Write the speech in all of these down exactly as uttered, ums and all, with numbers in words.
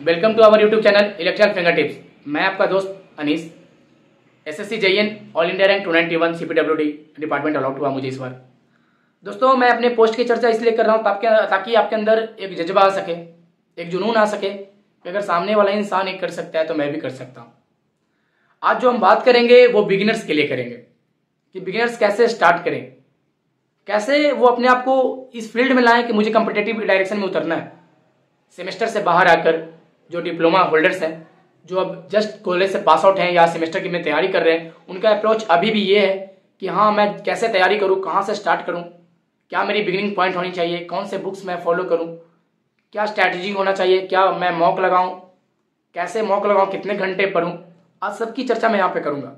Welcome to our YouTube channel electrical finger tips. मैं आपका दोस्त Anees, SSC JEN all India rank two ninety one CPWD department allot हुआ मुझे इस बार। दोस्तों, मैं अपने पोस्ट की चर्चा इसलिए कर रहा हूँ ताकि ताकि आपके अंदर एक जज्बा आ सके, एक जुनून आ सके कि अगर सामने वाला इंसान एक कर सकता है तो मैं भी कर सकता हूँ। आज जो हम बात करेंगे वो बिगिनर्स के लिए करेंगे कि बिगिनर्स कैसे स्टार्ट करें, कैसे वो अपने आप को इस फील्ड में लाएं कि मुझे कम्पिटेटिव डायरेक्शन में उतरना है। सेमेस्टर से बाहर आकर जो डिप्लोमा होल्डर्स हैं, जो अब जस्ट कॉलेज से पास आउट हैं या सेमेस्टर की में तैयारी कर रहे हैं, उनका अप्रोच अभी भी ये है कि हाँ, मैं कैसे तैयारी करूँ, कहाँ से स्टार्ट करूँ, क्या मेरी बिगिनिंग पॉइंट होनी चाहिए, कौन से बुक्स मैं फॉलो करूँ, क्या स्ट्रैटेजी होना चाहिए, क्या मैं मॉक लगाऊँ, कैसे मॉक लगाऊँ, कितने घंटे पढूं। आज सबकी चर्चा मैं यहाँ पे करूँगा।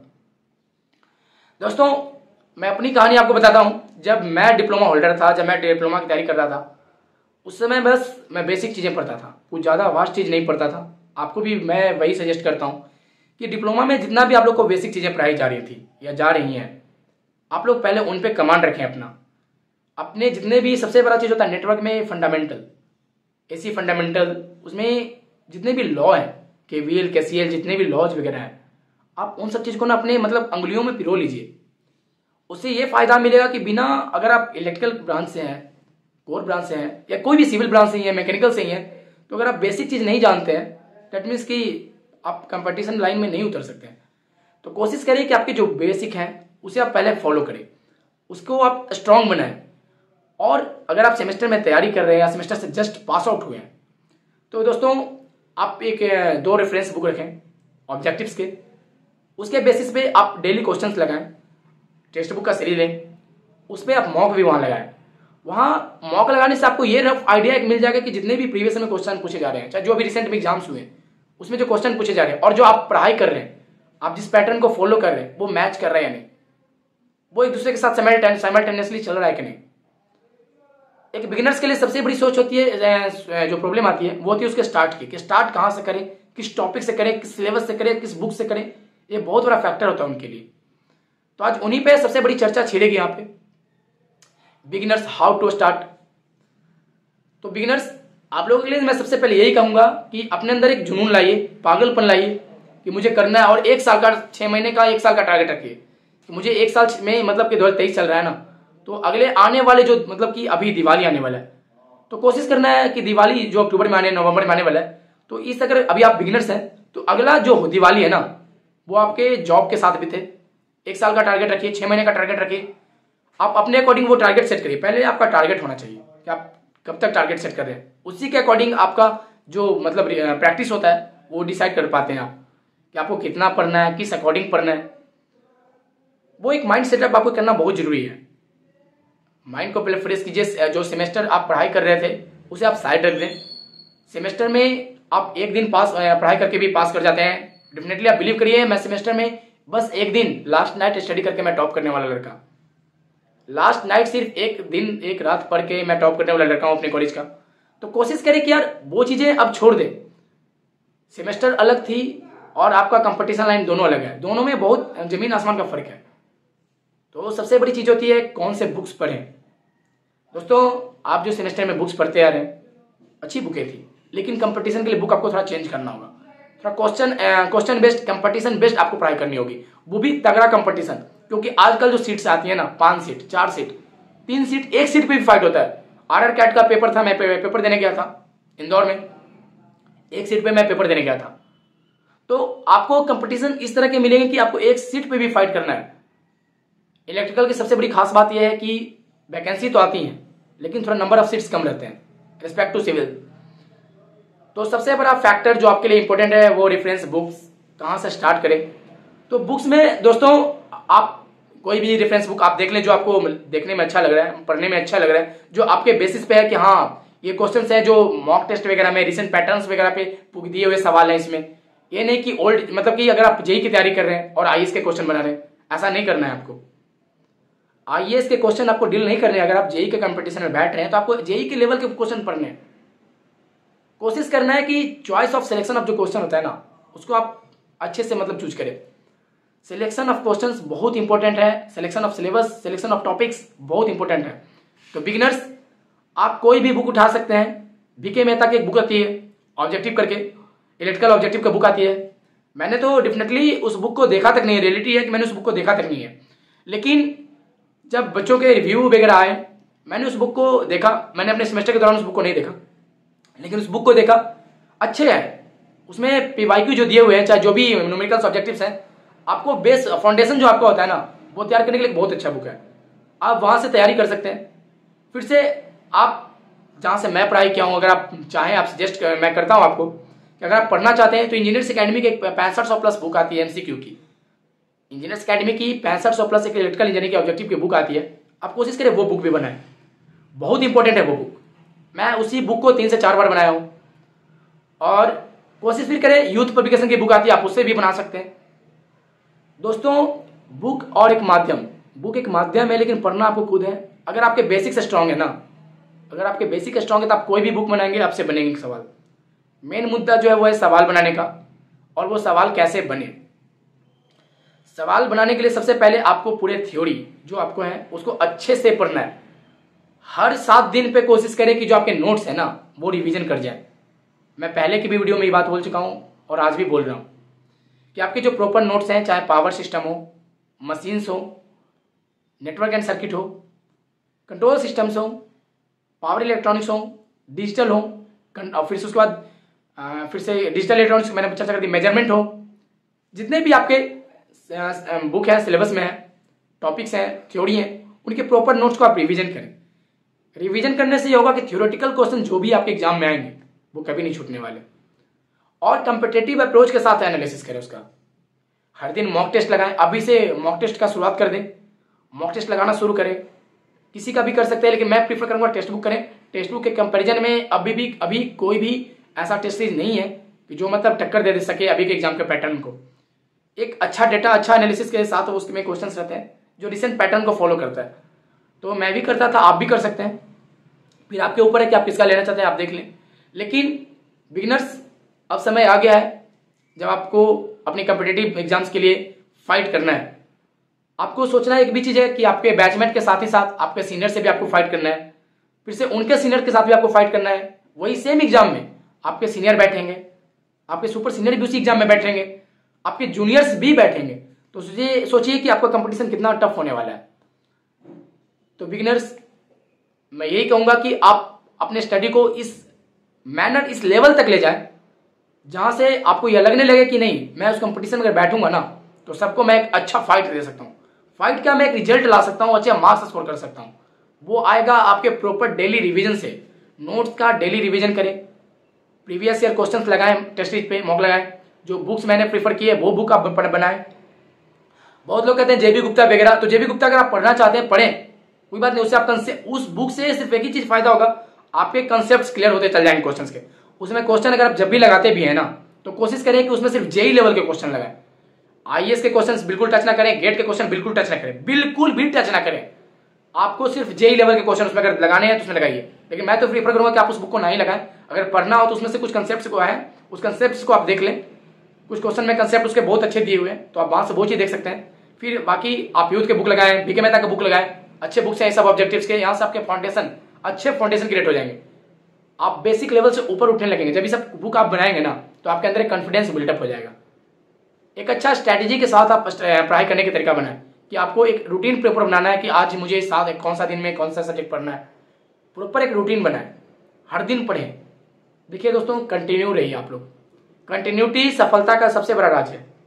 दोस्तों, मैं अपनी कहानी आपको बताता हूँ। जब मैं डिप्लोमा होल्डर था, जब मैं डिप्लोमा की तैयारी कर रहा था, उस समय बस मैं बेसिक चीज़ें पढ़ता था, कुछ ज़्यादा वास्ट चीज़ नहीं पढ़ता था। आपको भी मैं वही सजेस्ट करता हूँ कि डिप्लोमा में जितना भी आप लोग को बेसिक चीज़ें पढ़ाई जा रही थी या जा रही हैं, आप लोग पहले उन पे कमांड रखें अपना। अपने जितने भी सबसे बड़ा चीज़ होता है नेटवर्क में फंडामेंटल, ऐसी फंडामेंटल, उसमें जितने भी लॉ हैं, के वी एल, के सी एल, जितने भी लॉज वगैरह हैं, आप उन सब चीज़ को ना अपने मतलब अंगुलियों में पिरो लीजिए। उससे ये फायदा मिलेगा कि बिना, अगर आप इलेक्ट्रिकल ब्रांच से हैं, कोर ब्रांच से हैं, या कोई भी सिविल ब्रांच से ही है, मैकेनिकल से ही है, तो अगर आप बेसिक चीज़ नहीं जानते हैं, दैट मीन्स कि आप कंपटीशन लाइन में नहीं उतर सकते हैं। तो कोशिश करिए कि आपके जो बेसिक हैं उसे आप पहले फॉलो करें, उसको आप स्ट्रांग बनाएं। और अगर आप सेमेस्टर में तैयारी कर रहे हैं या सेमेस्टर से जस्ट पास आउट हुए हैं, तो दोस्तों आप एक दो रेफरेंस बुक रखें ऑब्जेक्टिव्स के, उसके बेसिस पे आप डेली क्वेश्चंस लगाएं, टेक्स्ट बुक का सीरीज लें, उस पर आप मॉक भी वहाँ लगाएं। वहाँ मॉक लगाने से आपको ये रफ आइडिया एक मिल जाएगा कि जितने भी प्रीवियस में क्वेश्चन पूछे जा रहे हैं, चाहे जो अभी रिसेंट में एग्जाम्स हुए हैं, उसमें जो क्वेश्चन पूछे जा रहे हैं और जो आप पढ़ाई कर रहे हैं, आप जिस पैटर्न को फॉलो कर रहे हैं, वो मैच कर रहे हैं या नहीं, वो एक दूसरे के साथ साइमल्टेनियसली चल रहा है कि नहीं। एक बिगिनर्स के लिए सबसे बड़ी सोच होती है, जो प्रॉब्लम आती है वो होती है उसके स्टार्ट की, कि स्टार्ट कहाँ से करें, किस टॉपिक से करें, किस सिलेबस से करें, किस बुक से करें। ये बहुत बड़ा फैक्टर होता है उनके लिए। तो आज उन्हीं पे सबसे बड़ी चर्चा छिड़ेगी यहाँ पे, बिगिनर्स हाउ टू स्टार्ट। तो बिगिनर्स, आप लोगों के लिए मैं सबसे पहले यही कहूंगा कि अपने अंदर एक जुनून लाइए, पागलपन लाइए कि मुझे करना है, और एक साल का, छह महीने का, एक साल का टारगेट रखिए कि मुझे एक साल में, मतलब कि दो हजार तेईस चल रहा है ना, तो अगले आने वाले जो, मतलब कि अभी दिवाली आने वाला है, तो कोशिश करना है कि दिवाली जो अक्टूबर में आने, नवंबर में आने वाला है, तो इस अगर अभी आप बिगिनर्स हैं तो अगला जो दिवाली है ना, वो आपके जॉब के साथ भी थे। एक साल का टारगेट रखिए, छह महीने का टारगेट रखिए, आप अपने अकॉर्डिंग वो टारगेट सेट करिए। पहले आपका टारगेट होना चाहिए कि आप कब तक टारगेट सेट कर रहे हैं, उसी के अकॉर्डिंग आपका जो मतलब प्रैक्टिस होता है वो डिसाइड कर पाते हैं आप कि आपको कितना पढ़ना है, किस अकॉर्डिंग पढ़ना है। वो एक माइंड सेटअप आपको करना बहुत जरूरी है। माइंड को पहले फ्रेश कीजिए। जो सेमेस्टर आप पढ़ाई कर रहे थे उसे आप साइड रख दें। सेमेस्टर में आप एक दिन पास पढ़ाई करके भी पास कर जाते हैं। डेफिनेटली आप बिलीव करिए, मैं सेमेस्टर में बस एक दिन लास्ट नाइट स्टडी करके मैं टॉप करने वाला लड़का, लास्ट नाइट सिर्फ एक दिन एक रात पढ़ के मैं टॉप करने वाला लड़का हूं अपने कॉलेज का। तो कोशिश करें कि यार वो चीजें अब छोड़ दें। सेमेस्टर अलग थी और आपका कंपटीशन लाइन दोनों अलग है, दोनों में बहुत जमीन आसमान का फर्क है। तो सबसे बड़ी चीज होती है कौन से बुक्स पढ़ें। दोस्तों, आप जो सेमेस्टर में बुक्स पढ़ते आ रहे हैं, अच्छी बुकें थी, लेकिन कंपटीशन के लिए बुक आपको थोड़ा चेंज करना होगा। थोड़ा question question based, competition based आपको पढ़ाई करनी होगी, वो भी तगड़ा कंपटीशन। क्योंकि आजकल जो सीट्स आती है ना, पांच सीट, चार सीट, तीन सीट, एक सीट पे भी फाइट होता है। आर आर कैट का पेपर था, मैं पे, पेपर देने गया था इंदौर में, एक सीट पे मैं पेपर देने गया था। तो आपको कंपटीशन इस तरह के मिलेंगे कि आपको एक सीट पे भी फाइट करना है। इलेक्ट्रिकल की सबसे बड़ी खास बात यह है कि वैकेंसी तो आती है, लेकिन थोड़ा नंबर ऑफ सीट्स कम रहते हैं रिस्पेक्ट टू सिविल। तो सबसे बड़ा फैक्टर जो आपके लिए इंपॉर्टेंट है वो रेफरेंस बुक्स, कहाँ से स्टार्ट करें। तो बुक्स में दोस्तों आप कोई भी रेफरेंस बुक आप देख लें जो आपको देखने में अच्छा लग रहा है, पढ़ने में अच्छा लग रहा है, जो आपके बेसिस पे है कि हाँ ये क्वेश्चंस है जो मॉक टेस्ट वगैरह में रिसेंट पैटर्न्स वगैरह पे दिए हुए सवाल है। इसमें ये नहीं कि ओल्ड, मतलब कि अगर आप जेई की तैयारी कर रहे हैं और आई ए एस के क्वेश्चन बना रहे हैं, ऐसा नहीं करना है आपको। आई ए एस के क्वेश्चन आपको डील नहीं करने। अगर आप जेई के कंपटीशन में बैठ रहे हैं तो आपको जेई के लेवल के क्वेश्चन पढ़ने हैं। कोशिश करना है कि चॉइस ऑफ सिलेक्शन ऑफ जो क्वेश्चन होता है ना, उसको आप अच्छे से मतलब चूज करें। सिलेक्शन ऑफ क्वेश्चंस बहुत इंपॉर्टेंट है, selection of syllabus, selection of topics बहुत इंपॉर्टेंट है। तो बिगिनर्स, आप कोई भी बुक उठा सकते हैं। बीके मेहता की एक बुक आती है ऑब्जेक्टिव करके, इलेक्ट्रिकल ऑब्जेक्टिव का बुक आती है। मैंने तो डेफिनेटली उस बुक को देखा तक नहीं है, रियलिटी है कि मैंने उस बुक को देखा तक नहीं है, लेकिन जब बच्चों के रिव्यू वगैरह आए मैंने उस बुक को देखा। मैंने अपने सेमेस्टर के दौरान उस बुक को नहीं देखा, लेकिन उस बुक को देखा, अच्छे है। उसमें पीवाईक्यू जो दिए हुए हैं, चाहे जो भी न्यूमेरिकल्स ऑब्जेक्टिव्स हैं, आपको बेस फाउंडेशन जो आपका होता है ना, वो तैयार करने के लिए बहुत अच्छा बुक है। आप वहाँ से तैयारी कर सकते हैं। फिर से आप जहाँ से मैं पढ़ाई किया हूँ, अगर आप चाहें, आप सजेस्ट मैं करता हूँ आपको कि अगर आप पढ़ना चाहते हैं तो इंजीनियर्स अकेडमी की एक पैंसठ सौ प्लस बुक आती है एमसीक्यू की। इंजीनियर्स अकेडमी की पैंसठ सौ प्लस एक इलेक्ट्रिकल इंजीनियरिंग की ऑब्जेक्टिव की बुक आती है। आप कोशिश करें वो बुक भी बनाएं, बहुत इंपॉर्टेंट है वो बुक। मैं उसी बुक को तीन से चार बार बनाया हूँ। और कोशिश फिर करें, यूथ पब्लिकेशन की बुक आती है, आप उससे भी बना सकते हैं। दोस्तों, बुक और एक माध्यम, बुक एक माध्यम है, लेकिन पढ़ना आपको खुद है। अगर आपके बेसिक्स स्ट्रांग है ना, अगर आपके बेसिक स्ट्रांग है तो आप कोई भी बुक बनाएंगे, आपसे बनेंगे सवाल। मेन मुद्दा जो है वो है सवाल बनाने का, और वो सवाल कैसे बने। सवाल बनाने के लिए सबसे पहले आपको पूरे थ्योरी जो आपको है उसको अच्छे से पढ़ना है। हर सात दिन पे कोशिश करें कि जो आपके नोट्स है ना वो रिवीजन कर जाए। मैं पहले की भी वीडियो में ये बात बोल चुका हूँ और आज भी बोल रहा हूँ कि आपके जो प्रॉपर नोट्स हैं, चाहे पावर सिस्टम हो, मशीन्स हो, नेटवर्क एंड सर्किट हो, कंट्रोल सिस्टम्स हो, पावर इलेक्ट्रॉनिक्स हो, डिजिटल हो, और फिर से उसके बाद आ, फिर से डिजिटल इलेक्ट्रॉनिक्स मैंने चर्चा कर दी, मेजरमेंट हो, जितने भी आपके बुक है, सिलेबस में है, टॉपिक्स हैं, थ्योरी हैं, उनके प्रॉपर नोट्स को आप रिवीजन करें। रिवीजन करने से ये होगा कि थ्योरेटिकल क्वेश्चन जो भी आपके एग्जाम में आएंगे वो कभी नहीं छूटने वाले। और कंपिटेटिव अप्रोच के साथ एनालिसिस करें उसका। हर दिन मॉक टेस्ट लगाएं, अभी से मॉक टेस्ट का शुरुआत कर दें, मॉक टेस्ट लगाना शुरू करें। किसी का भी कर सकते हैं, लेकिन मैं प्रीफर करूंगा टेक्स्ट बुक करें। टेक्स्ट बुक के कंपैरिजन में अभी भी अभी कोई भी ऐसा टेस्ट सीरीज नहीं है कि जो मतलब टक्कर दे दे सके अभी के एग्जाम के पैटर्न को। एक अच्छा डेटा, अच्छा एनालिसिस के साथ उसमें क्वेश्चन रहते हैं जो रिसेंट पैटर्न को फॉलो करता है। तो मैं भी करता था, आप भी कर सकते हैं। फिर आपके ऊपर है कि आप किसका लेना चाहते हैं, आप देख लें। लेकिन बिगिनर्स, अब समय आ गया है जब आपको अपने कॉम्पिटिटिव एग्जाम्स के लिए फाइट करना है। आपको सोचना एक भी चीज है कि आपके बैचमेट के साथ ही साथ आपके सीनियर से भी आपको फाइट करना है, फिर से उनके सीनियर के साथ भी आपको फाइट करना है। वही सेम एग्जाम में आपके सीनियर बैठेंगे, आपके सुपर सीनियर भी उसी एग्जाम में बैठेंगे, आपके जूनियर्स भी बैठेंगे। तो सोचिए सोचिए कि आपका कंपटीशन कितना टफ होने वाला है। तो बिगिनर्स, मैं यही कहूंगा कि आप अपने स्टडी को इस मैनर, इस लेवल तक ले जाएं जहां से आपको यह लगने लगे कि नहीं, मैं उस कंपटीशन में अगर बैठूंगा ना तो सबको मैं एक अच्छा फाइट दे सकता हूं। फाइट क्या, मैं एक रिजल्ट ला सकता हूं, अच्छे मार्क्स स्कोर कर सकता हूं। वो आएगा आपके प्रॉपर डेली रिवीजन से। नोट्स का डेली रिवीजन करें, प्रीवियस ईयर क्वेश्चंस लगाएं, टेस्ट सीरीज पे मॉक लगाएं। जो बुक्स मैंने प्रीफर की है वो बुक आप बनाएं। बहुत लोग कहते हैं जेबी गुप्ता वगैरह, तो जेबी गुप्ता अगर आप पढ़ना चाहते हैं पढ़ें, कोई बात नहीं। उससे आप उस बुक से सिर्फ एक ही चीज फायदा होगा, आपके कंसेप्ट क्लियर होते चल जाएंगे क्वेश्चन के। उसमें क्वेश्चन अगर आप जब भी लगाते भी है ना तो कोशिश करें कि उसमें सिर्फ जेई लेवल के क्वेश्चन लगाएं। आईएएस के क्वेश्चंस बिल्कुल टच ना करें, गेट के क्वेश्चन बिल्कुल टच ना करें, बिल्कुल भी टच ना करें। आपको सिर्फ जेई लेवल के क्वेश्चन उसमें अगर लगाने हैं तो उसमें लगाइए। लेकिन मैं तो प्रीफर करूंगा कि आप उस बुक को ना ही लगाएं। अगर पढ़ना हो तो उसमें से कुछ कंसेप्ट को आए, उस कंसेप्ट को आप देख लें। कुछ क्वेश्चन में कंसेप्ट उसके बहुत अच्छे दिए हुए हैं, तो आप वहां से वो चीज देख सकते हैं। फिर बाकी आप यूथ के बुक लगाएं, बीके मेहता का बुक लगाएं, अच्छे बुक्स हैं सब ऑब्जेक्टिव्स के। यहाँ से आपके फाउंडेशन, अच्छे फाउंडेशन क्रिएट हो जाएंगे। आप बेसिक लेवल से ऊपर उठने लगेंगे। जब ये सब बुक आप बनाएंगे ना तो आपके अंदर एक कॉन्फिडेंस बिल्डअप हो जाएगा। एक अच्छा स्ट्रैटेजी के साथ आप पढ़ाई करने का तरीका बनाएं कि आपको एक रूटीन प्रॉपर बनाना है कि आज मुझे साथ कौन सा दिन में कौन सा सब्जेक्ट पढ़ना है। प्रॉपर एक रूटीन बनाएं, हर दिन पढ़ें। देखिए दोस्तों, कंटिन्यू रहिए आप लोग। कंटिन्यूटी सफलता का सबसे बड़ा राज है।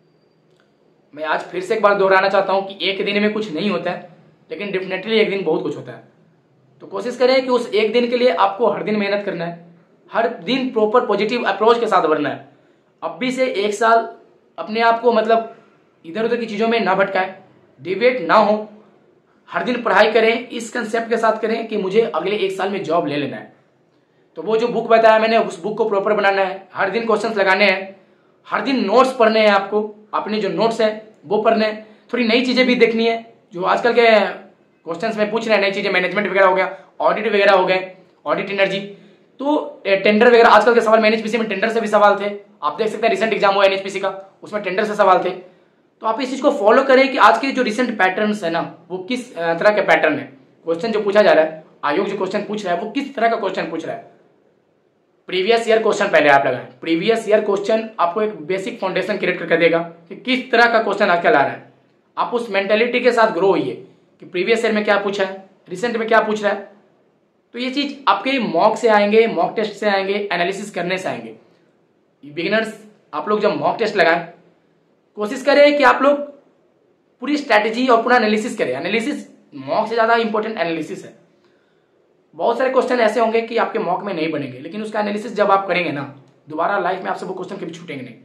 मैं आज फिर से एक बार दोहराना चाहता हूं कि एक दिन में कुछ नहीं होता है, लेकिन डेफिनेटली एक दिन बहुत कुछ होता है। तो कोशिश करें कि उस एक दिन के लिए आपको हर दिन मेहनत करना है, हर दिन प्रॉपर पॉजिटिव अप्रोच के साथ बढ़ना है। अब भी से एक साल अपने आप को मतलब इधर उधर की चीज़ों में ना भटकाएं, डिवेट ना हो। हर दिन पढ़ाई करें, इस कंसेप्ट के साथ करें कि मुझे अगले एक साल में जॉब ले लेना है। तो वो जो बुक बताया मैंने, उस बुक को प्रॉपर बनाना है, हर दिन क्वेश्चंस लगाने हैं, हर दिन नोट्स पढ़ने हैं। आपको अपने जो नोट्स हैं वो पढ़ने हैं। थोड़ी नई चीज़ें भी देखनी है जो आजकल के क्वेश्चंस में पूछ रहे हैं, नई चीज़ें, मैनेजमेंट वगैरह हो गया, ऑडिट वगैरह हो गए, ऑडिट एनर्जी, तो टेंडर वगैरह। आजकल के सवाल में एनएचपीसी में टेंडर से भी सवाल थे, आप देख सकते हैं। रिसेंट एग्जाम हुआ एनएचपीसी का, उसमें टेंडर से सवाल थे। तो आप इस चीज को फॉलो करें कि आज के जो रिसेंट पैटर्न्स है ना वो किस तरह के पैटर्न है। क्वेश्चन जो पूछा जा रहा है, आयोग जो क्वेश्चन पूछ रहा है वो किस तरह का क्वेश्चन पूछ रहा है। प्रीवियस ईयर क्वेश्चन पहले आप लगाएं। प्रीवियस ईयर क्वेश्चन आपको एक बेसिक फाउंडेशन क्रिएट करके देगा कि किस तरह का क्वेश्चन आजकल आ रहा है। आप उस मेंटेलिटी के साथ ग्रो होइए कि प्रीवियस ईयर में क्या पूछा है, रिसेंट में क्या पूछ रहा है। तो ये चीज आपके मॉक से आएंगे, मॉक टेस्ट से आएंगे, एनालिसिस करने से आएंगे। बिगिनर्स आप लोग जब मॉक टेस्ट लगाएं, कोशिश करें कि आप लोग पूरी स्ट्रैटेजी और पूरा एनालिसिस करें। एनालिसिस मॉक से ज्यादा इंपॉर्टेंट एनालिसिस है। बहुत सारे क्वेश्चन ऐसे होंगे कि आपके मॉक में नहीं बनेंगे, लेकिन उसका एनालिसिस जब आप करेंगे ना, दोबारा लाइफ में आपसे वो क्वेश्चन कभी छूटेंगे नहीं।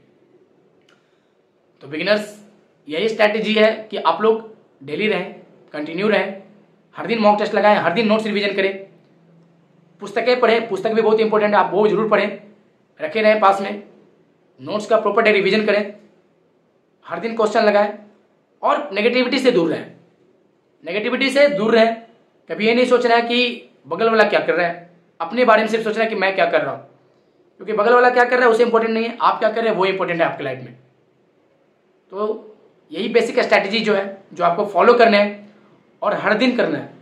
तो बिगिनर्स यही स्ट्रैटेजी है कि आप लोग डेली रहें, कंटिन्यू रहें, हर दिन मॉक टेस्ट लगाएं, हर दिन नोट्स रिवीजन करें, पुस्तकें पढ़ें। पुस्तक भी बहुत इंपॉर्टेंट है, आप वो जरूर पढ़ें, रखे रहें पास में। नोट्स का प्रॉपर डे रिवीजन करें, हर दिन क्वेश्चन लगाएं और नेगेटिविटी से दूर रहें। नेगेटिविटी से दूर रहें। कभी ये नहीं सोचना है कि बगल वाला क्या कर रहा है, अपने बारे में सिर्फ सोचना है कि मैं क्या कर रहा हूं, क्योंकि बगल वाला क्या कर रहा है उसे इंपॉर्टेंट नहीं है, आप क्या कर रहे हैं वो इंपॉर्टेंट है आपकी लाइफ में। तो यही बेसिक स्ट्रैटेजी जो है, जो आपको फॉलो करना है और हर दिन करना है।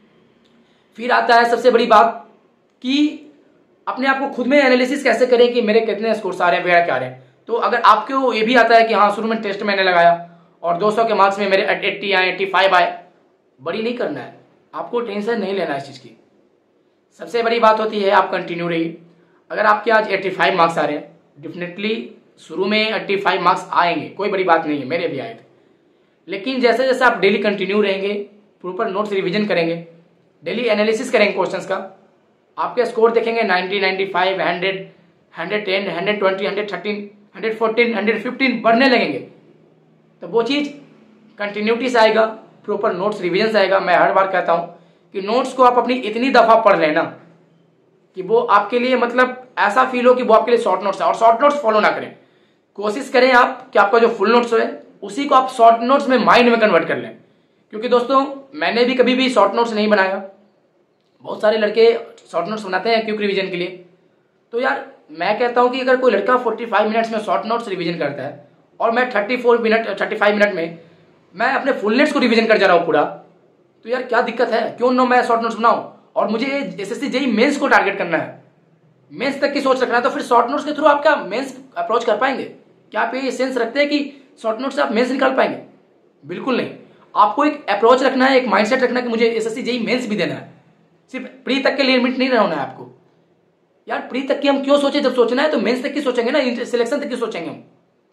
फिर आता है सबसे बड़ी बात कि अपने आप को खुद में एनालिसिस कैसे करें कि मेरे कितने स्कोर्स आ रहे हैं, वगैरह क्या आ रहे हैं। तो अगर आपको ये भी आता है कि हाँ शुरू में टेस्ट मैंने लगाया और दो सौ के मार्क्स में मेरे अस्सी आए, पचासी आए, बड़ी नहीं करना है, आपको टेंशन नहीं लेना इस चीज़ की। सबसे बड़ी बात होती है आप कंटिन्यू रहिए। अगर आपके आज पचासी मार्क्स आ रहे हैं, डेफिनेटली शुरू में पचासी मार्क्स आएंगे, कोई बड़ी बात नहीं है, मेरे भी आए थे। लेकिन जैसे जैसे आप डेली कंटिन्यू रहेंगे, प्रॉपर नोट्स रिवीजन करेंगे, डेली एनालिसिस करेंगे क्वेश्चंस का, आपके स्कोर देखेंगे ninety, ninety five, hundred, hundred ten, hundred twenty, hundred thirteen, hundred fourteen, hundred fifteen बढ़ने लगेंगे। तो वो चीज़ कंटिन्यूटी से आएगा, प्रॉपर नोट्स रिवीजन से आएगा। मैं हर बार कहता हूँ कि नोट्स को आप अपनी इतनी दफ़ा पढ़ लेना कि वो आपके लिए मतलब ऐसा फील हो कि वो आपके लिए शॉर्ट नोट्स है। और शॉर्ट नोट्स फॉलो ना करें, कोशिश करें आप कि आपका जो फुल नोट्स है उसी को आप शॉर्ट नोट्स में माइंड में कन्वर्ट कर लें। क्योंकि दोस्तों मैंने भी कभी भी शॉर्ट नोट्स नहीं बनाया, बहुत सारे लड़के शॉर्ट नोट्स बनाते हैं क्विक रिवीजन के लिए। तो यार मैं कहता हूँ कि अगर कोई लड़का पैंतालीस मिनट्स में शॉर्ट नोट्स रिवीजन करता है और मैं चौंतीस मिनट पैंतीस मिनट में मैं अपने फुल नोट्स को रिवीजन कर जा रहा हूँ पूरा, तो यार क्या दिक्कत है, क्यों ना मैं शॉर्ट नोट्स बनाऊं। और मुझे एसएससी जेईई मेंस को टारगेट करना है, मेंस तक की सोच रखना है, तो फिर शॉर्ट नोट्स के थ्रू आप क्या मेंस अप्रोच कर पाएंगे? क्या आप ये सेंस रखते हैं कि शॉर्ट नोट्स से आप मेंस निकाल पाएंगे? बिल्कुल नहीं। आपको एक अप्रोच रखना है, एक माइंडसेट रखना है कि मुझे एसएससी जेईई मेंस भी देना है। सिर्फ प्री तक के लिए लिमिट नहीं रहना है आपको। यार प्री तक की हम क्यों सोचे, जब सोचना है तो मेंस तक की सोचेंगे ना, सिलेक्शन तक की सोचेंगे हम।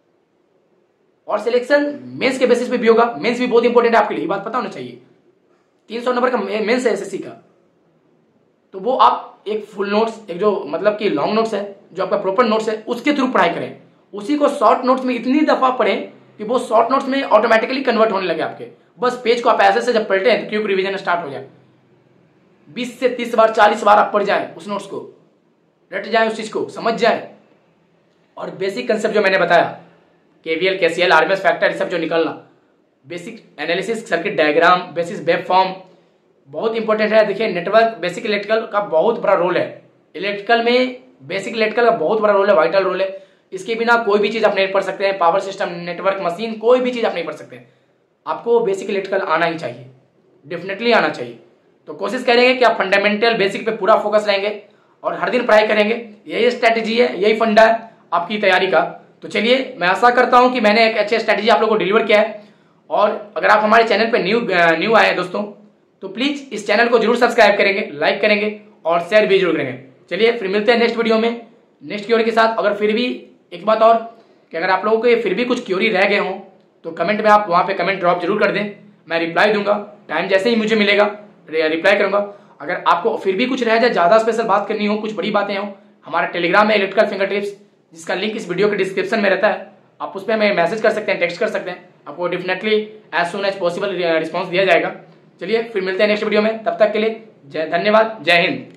और सिलेक्शन मेंस के बेसिस पे भी होगा। मेंस भी बहुत इंपॉर्टेंट है आपके लिए, ये बात पता होना चाहिए। तीन सौ नंबर का मेंस है एसएससी का, तो वो आप एक फुल नोट्स, एक जो मतलब कि लॉन्ग नोट्स है, जो आपका प्रॉपर नोट्स है, उसके थ्रू पढ़ाई करें। उसी को शॉर्ट नोट्स में इतनी दफा पढ़ें कि वो शॉर्ट नोट्स में ऑटोमेटिकली कन्वर्ट होने लगे आपके। बस पेज को आप ऐसे से जब पलटे तो क्विक रिवीजन स्टार्ट हो जाए। बीस से तीस बार, चालीस बार आप पढ़ जाएं उस नोट्स को, रट जाएं उस चीज को, समझ जाएं। और बेसिक कंसेप्ट जो मैंने बताया, केवीएल, केसीएल, आरएमएस फैक्टर, ये सब जो निकलना, basic analysis, circuit diagram, basis web form बहुत इंपॉर्टेंट है। देखिए नेटवर्क, बेसिक इलेक्ट्रिकल का बहुत बड़ा रोल है। इलेक्ट्रिकल में बेसिक इलेक्ट्रिकल का बहुत बड़ा रोल है, वाइटल रोल है। इसके बिना कोई भी चीज़ आप नहीं पढ़ सकते हैं। पावर सिस्टम, नेटवर्क, मशीन, कोई भी चीज़ आप नहीं पढ़ सकते हैं। आपको बेसिक इलेक्ट्रिकल आना ही चाहिए, डेफिनेटली आना चाहिए। तो कोशिश करेंगे कि आप फंडामेंटल बेसिक पे पूरा फोकस रहेंगे और हर दिन पढ़ाई करेंगे। यही स्ट्रैटेजी है, यही फंडा है आपकी तैयारी का। तो चलिए, मैं आशा करता हूँ कि मैंने एक अच्छे स्ट्रैटेजी आप लोगों को डिलीवर किया है। और अगर आप हमारे चैनल पे न्यू न्यू आए हैं दोस्तों, तो प्लीज़ इस चैनल को जरूर सब्सक्राइब करेंगे, लाइक करेंगे और शेयर भी जरूर करेंगे। चलिए फिर मिलते हैं नेक्स्ट वीडियो में, नेक्स्ट क्योरी के साथ। अगर फिर भी एक बात और कि अगर आप लोगों को फिर भी कुछ क्योरी रह गए हों तो कमेंट में आप वहाँ पे कमेंट ड्रॉप जरूर कर दें, मैं रिप्लाई दूंगा। टाइम जैसे ही मुझे मिलेगा रिप्लाई करूंगा। अगर आपको फिर भी कुछ रह जाए, ज़्यादा स्पेशल बात करनी हो, कुछ बड़ी बातें हों, हमारा टेलीग्राम है इलेक्ट्रिकल फिंगर टिप्स, जिसका लिंक इस वीडियो के डिस्क्रिप्शन में रहता है। आप उस पर हमें मैसेज कर सकते हैं, टेक्स्ट कर सकते हैं, आपको definitely as soon as possible response दिया जाएगा। चलिए फिर मिलते हैं नेक्स्ट वीडियो में, तब तक के लिए जय धन्यवाद, जय हिंद।